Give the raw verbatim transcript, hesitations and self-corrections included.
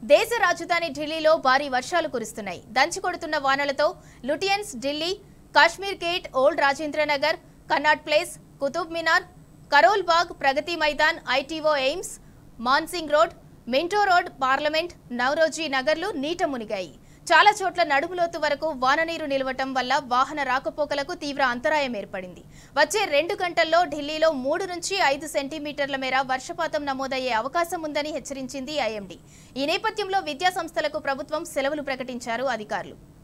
దేశ రాజధాని ఢిల్లీలో భారీ వర్షాలు కురుస్తున్నాయి. దంచికొడుతున్న వానలతో Lutyens Delhi, Kashmere Gate, Old Rajinder Nagar, Connaught Place, Qutub Minar, Karol Bagh, Pragati Maidan, ITO AIIMS, Mansingh Road, Minto Road, Parliament, Naoroji నగర్లు నీట మునిగాయి. చాలా చోట్ల నడుములోతు వరకు వాననీరు నిలవటం వల్ల వాహన రాకపోకలకు తీవ్ర అంతరాయం ఏర్పడింది. వచ్చే రెండు గంటల్లో ఢిల్లీలో మూడు నుంచి ఐదు సెంటీమీటర్ల మేర వర్షపాతం నమోదయ్యే అవకాశం ఉందని హెచ్చరించింది ఐఎండీ. ఈ నేపథ్యంలో విద్యా సంస్థలకు ప్రభుత్వం సెలవులు ప్రకటించారు అధికారులు.